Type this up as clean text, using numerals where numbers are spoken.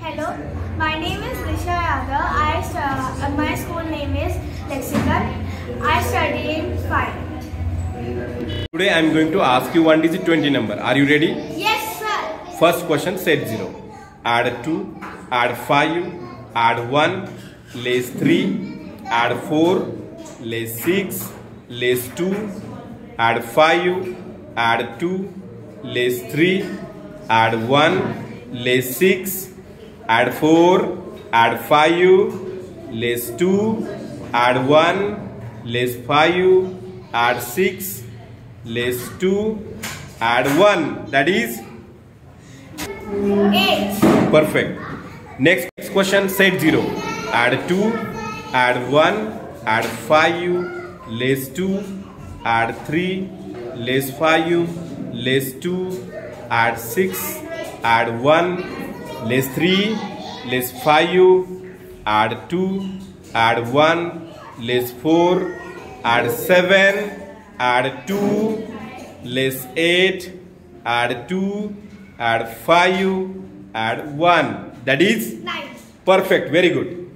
Hello, my name is DISHA YADAV. My school name is Lexicon. I study in 5. Today I am going to ask you one digit 20 number. Are you ready? Yes, sir. First question, set 0. Add 2, add 5, add 1, less 3, add 4, less 6, less 2, add 5, add 2, less 3, add 1, less 6, add 4, add 5, less 2, add 1, less 5, add 6, less 2, add 1. That is 8. perfect. Next question, set 0. Add 2, add 1, add 5, less 2, add 3, less 5, less 2, add 6, add 1, less 3, less 5, add 2, add 1, less 4, add 7, add 2, less 8, add 2, add 5, add 1. That is 9. perfect. Very good.